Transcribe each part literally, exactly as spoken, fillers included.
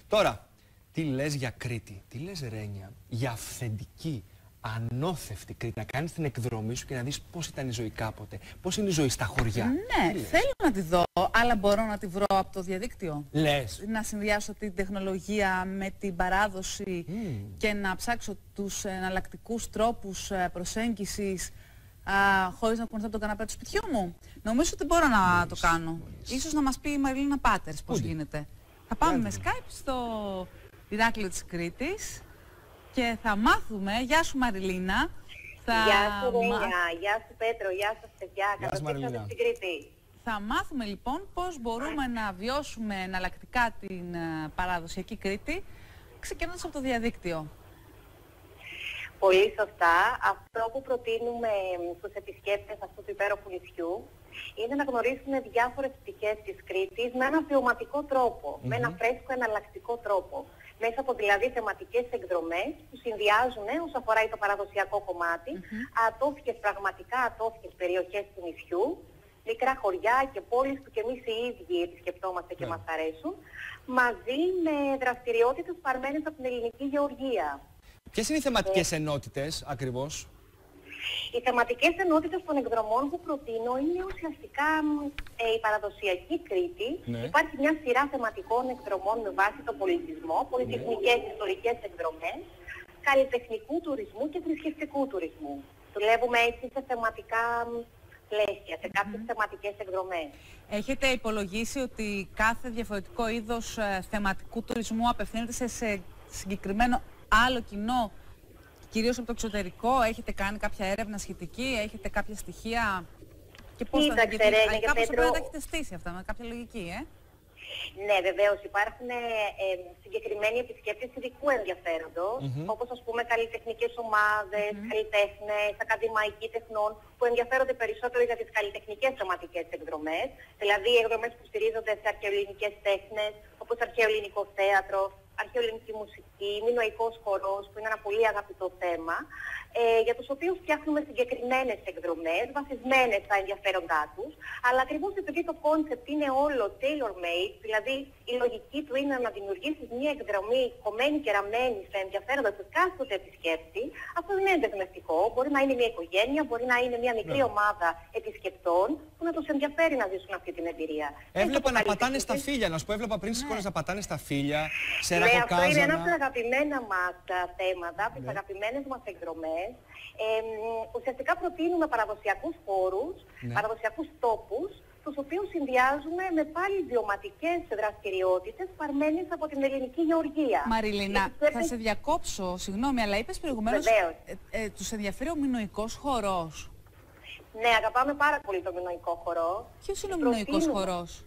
Τώρα, τι λες για Κρήτη, τι λες Ρένια, για αυθεντική, ανώθευτη Κρήτη, να κάνεις την εκδρομή σου και να δεις πώς ήταν η ζωή κάποτε, πώς είναι η ζωή στα χωριά. Ναι, θέλω να τη δω, αλλά μπορώ να τη βρω από το διαδίκτυο. Λες. Να συνδυάσω την τεχνολογία με την παράδοση mm. και να ψάξω τους εναλλακτικούς τρόπους προσέγγισης α, χωρίς να κουνηθώ από τον καναπέ του σπιτιού μου. Νομίζω ότι μπορώ να μπορείς, το κάνω. Μπορείς. Ίσως να μας πει η Μαριλίνα Πάτερς πώς Ούτε. γίνεται. Θα πάμε με Skype στο Ηράκλειο της Κρήτης και θα μάθουμε. Γεια σου Μαριλίνα. Θα γεια σου Ρένια, μα... γεια σου Πέτρο, γεια σας παιδιά. Καλώς ήρθατε στην Κρήτη. Θα μάθουμε λοιπόν πώς μπορούμε να βιώσουμε εναλλακτικά την uh, παραδοσιακή Κρήτη, ξεκινώντας από το διαδίκτυο. Πολύ σωστά. Αυτό που προτείνουμε στους επισκέπτες αυτού του υπέροχου νησιού είναι να γνωρίσουν διάφορες πτυχές της Κρήτης με ένα βιωματικό τρόπο, mm-hmm. με ένα φρέσκο εναλλακτικό τρόπο. Μέσα από δηλαδή θεματικές εκδρομές που συνδυάζουν όσο αφορά το παραδοσιακό κομμάτι, mm-hmm. ατόφιες, πραγματικά ατόφιες περιοχές του νησιού, μικρά χωριά και πόλεις που και εμείς οι ίδιοι επισκεπτόμαστε και yeah. μας αρέσουν, μαζί με δραστηριότητες παρμένες από την ελληνική γεωργία. Ποιες είναι οι θεματικές ε... ενότητες ακριβώς? Οι θεματικές ενότητες των εκδρομών που προτείνω είναι ουσιαστικά ε, η παραδοσιακή Κρήτη. Ναι. Υπάρχει μια σειρά θεματικών εκδρομών με βάση τον πολιτισμό, πολιτισμικές, ναι. ιστορικές εκδρομές, καλλιτεχνικού τουρισμού και θρησκευτικού τουρισμού. Δουλεύουμε έτσι σε θεματικά πλαίσια, σε κάποιες mm-hmm. θεματικές εκδρομές. Έχετε υπολογίσει ότι κάθε διαφορετικό είδος ε, θεματικού τουρισμού απευθύνεται σε, σε συγκεκριμένο άλλο κοινό, κυρίως από το εξωτερικό? Έχετε κάνει κάποια έρευνα σχετική, έχετε κάποια στοιχεία και πώς θα Κοίταξε, θα Ρένια, κάπως Πέτρο... πρέπει να τα έχετε στήσει αυτά με κάποια λογική, ε? Ναι, βεβαίως υπάρχουν ε, ε, συγκεκριμένοι επισκέπτες ειδικού ενδιαφέροντος, mm-hmm. όπως ας πούμε καλλιτεχνικές ομάδες, mm-hmm. καλλιτέχνες, ακαδημαϊκοί τεχνών, που ενδιαφέρονται περισσότερο για τις καλλιτεχνικές θεματικές εκδρομές, δηλαδή εκδρομές που στηρίζονται σε αρχαιοελληνικές τέχνες, όπως αρχαιοελληνικό θέατρο, αρχαιοελληνική μουσική, μινωικός χορός, που είναι ένα πολύ αγαπητό θέμα, ε, για τους οποίους φτιάχνουμε συγκεκριμένες εκδρομές, βασισμένες στα ενδιαφέροντά τους, αλλά ακριβώς επειδή το concept είναι όλο tailor-made, δηλαδή η λογική του είναι να δημιουργήσεις μια εκδρομή κομμένη και ραμμένη στα ενδιαφέροντα του κάστοτε επισκέπτη, αυτό δεν είναι δεσμευτικό. Μπορεί να είναι μια οικογένεια, μπορεί να είναι μια μικρή yeah. ομάδα επισκεπτών που να τους ενδιαφέρει να ζήσουν αυτή την εμπειρία. Έβλεπα να πατάνε στα φύλλα, να σου πω, έβλεπα πριν στις εικόνες να πατάνε στα φύλλα, σε ρακοκάζανα. Ναι, αυτό είναι ένα από τα αγαπημένα μας θέματα, από τις yeah. αγαπημένες μας εκδρομές. Ε, ουσιαστικά προτείνουμε παραδοσιακούς χώρους, ναι. παραδοσιακούς τόπους, τους οποίους συνδυάζουμε με πάλι βιωματικές δραστηριότητες παρμένες από την ελληνική γεωργία. Μαριλίνα, πρέπει... θα σε διακόψω, συγγνώμη, αλλά είπες προηγουμένως ε, ε, τους ενδιαφέρει ο μινωικός χορός. Ναι, αγαπάμε πάρα πολύ το μινωικό χορό. Ποιος είναι ο μινωικός χορός?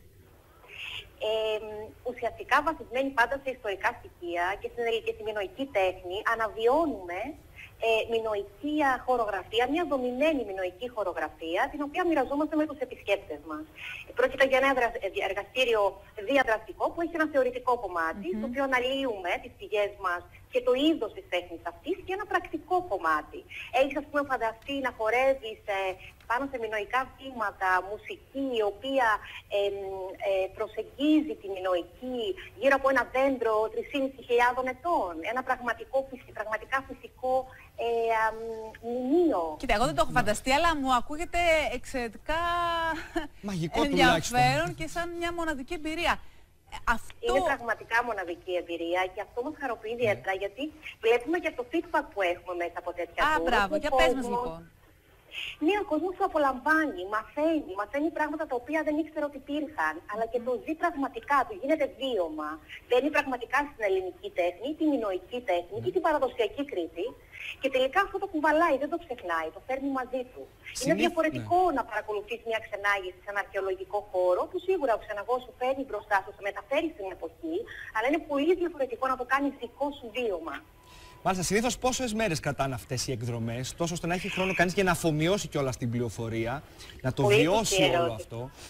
Ε, ουσιαστικά βασισμένοι πάντα σε ιστορικά στοιχεία και στην ελληνική μινωική τέχνη, αναβιώνουμε Ε, μινωική χορογραφία, μια δομημένη μινωική χορογραφία, την οποία μοιραζόμαστε με τους επισκέπτες μας. Πρόκειται για ένα εργαστήριο διαδραστικό που έχει ένα θεωρητικό κομμάτι, mm-hmm. στο οποίο αναλύουμε τις πηγές μας και το είδος της τέχνης αυτής, και ένα πρακτικό κομμάτι. Έχεις, ας πούμε, φανταστεί να χορεύεις ε, πάνω σε μινωικά βήματα, μουσική η οποία ε, ε, προσεγγίζει τη μινωική γύρω από ένα δέντρο τρεις χιλιάδες πεντακόσιων ετών. Ένα πραγματικό, πραγματικά φυσικό ε, α, μνημείο. Κοίτα, εγώ δεν το έχω φανταστεί, αλλά μου ακούγεται εξαιρετικά μαγικό ενδιαφέρον και σαν μια μοναδική εμπειρία. Αυτό... Είναι πραγματικά μοναδική εμπειρία και αυτό μας χαροποιεί ιδιαίτερα, yeah. γιατί βλέπουμε και το feedback που έχουμε μέσα από τέτοια Α, tour. Μπράβο, για πες μας λοιπόν. Ναι, ο κόσμος το απολαμβάνει, μαθαίνει, μαθαίνει πράγματα τα οποία δεν ήξερα ότι υπήρχαν, αλλά και το ζει πραγματικά, του γίνεται βίωμα. Μπαίνει πραγματικά στην ελληνική τέχνη, τη μινωική τέχνη ή την παραδοσιακή Κρήτη, και τελικά αυτό το κουβαλάει, δεν το ξεχνάει, το φέρνει μαζί του. Συνήθ... Είναι διαφορετικό ναι. να παρακολουθείς μια ξενάγηση σε ένα αρχαιολογικό χώρο, που σίγουρα ο ξεναγός σου φέρνει μπροστά σου, σε μεταφέρει στην εποχή, αλλά είναι πολύ διαφορετικό να το κάνεις δικό σου βίωμα. Μάλιστα, συνήθως πόσες μέρες κρατάνε αυτές οι εκδρομές, τόσο ώστε να έχει χρόνο κανείς για να αφομοιώσει κιόλας την πληροφορία, να το πολύ βιώσει όλο αυτό?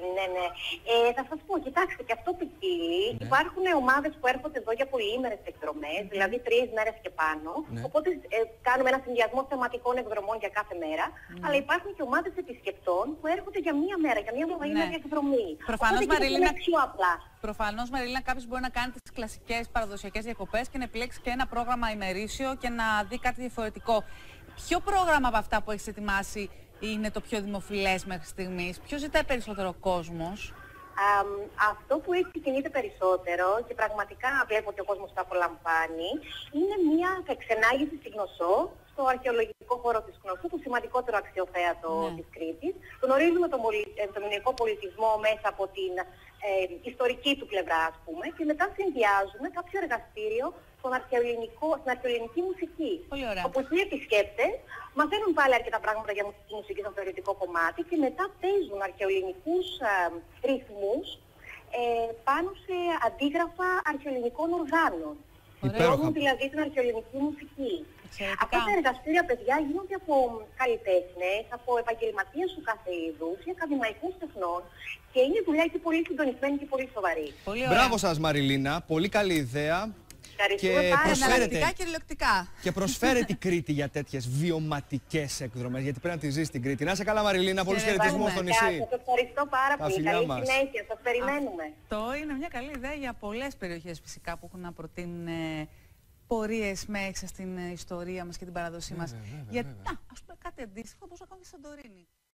Ναι, ναι. Ε, θα σας πω, κοιτάξτε, και αυτό ποικίλει. Ναι. Υπάρχουν ομάδες που έρχονται εδώ για πολυήμερες εκδρομές, mm. δηλαδή τρεις μέρες και πάνω. Ναι. Οπότε ε, κάνουμε ένα συνδυασμό θεματικών εκδρομών για κάθε μέρα. Mm. Αλλά υπάρχουν και ομάδες επισκεπτών που έρχονται για μία μέρα, για μία μονοήμερη ναι. εκδρομή. Προφανώς, Μαριλίνα, προφανώς, Μαριλίνα, κάποιος μπορεί να κάνει τις κλασικές παραδοσιακές διακοπές και να επιλέξει και ένα πρόγραμμα ημερήσιο και να δει κάτι διαφορετικό. Ποιο πρόγραμμα από αυτά που έχεις ετοιμάσει είναι το πιο δημοφιλές μέχρι στιγμής? Ποιο ζητάει περισσότερο ο κόσμος? Um, αυτό που έχει κινείται περισσότερο και πραγματικά βλέπω ότι ο κόσμος το απολαμβάνει είναι μια εξενάγηση στη Γνωσό, στο αρχαιολογικό χώρο της Γνωσού, το σημαντικότερο αξιοθέατο ναι. της Κρήτης. Γνωρίζουμε τον, πολι... τον ελληνικό πολιτισμό μέσα από την ε, ιστορική του πλευρά, ας πούμε, και μετά συνδυάζουμε κάποιο εργαστήριο στον αρχαιοελληνικό, στην αρχαιοελληνική μουσική. Πολύ ωραία. Όπου οι επισκέπτες μαθαίνουν πάλι αρκετά πράγματα για μουσική, μουσική στο θεωρητικό κομμάτι και μετά παίζουν αρχαιοελληνικούς ε, ρυθμούς ε, πάνω σε αντίγραφα αρχαιοελληνικών οργάνων. Παίρνουν δηλαδή την αρχαιοελληνική μουσική. Εξαιρετικά. Αυτά τα εργαστήρια, παιδιά, γίνονται από καλλιτέχνες, από επαγγελματίες του κάθε είδους, ή ακαδημαϊκούς τεχνών και είναι δουλειά και πολύ συντονισμένη και πολύ σοβαρή. Πολύ Μπράβο σας, Μαριλίνα. Πολύ καλή ιδέα. Και προσφέρετε, και, και προσφέρετε η Κρήτη για τέτοιες βιωματικές εκδρομές, γιατί πρέπει να τη ζεις στην Κρήτη. Να είσαι καλά, Μαριλίνα, πολλούς χαιρετισμούς στο νησί. Σας ευχαριστώ πάρα πολύ. Καλή συνέχεια, σας περιμένουμε. Αυτό είναι μια καλή ιδέα για πολλές περιοχές φυσικά που έχουν να προτείνουν ε, πορείες μέσα στην ιστορία μας και την παραδοσή μας. Βέβαια, βέβαια, γιατί, βέβαια. α, ας πούμε κάτι αντίστοιχο, πώς να κάνουμε στη Σαντορίνη.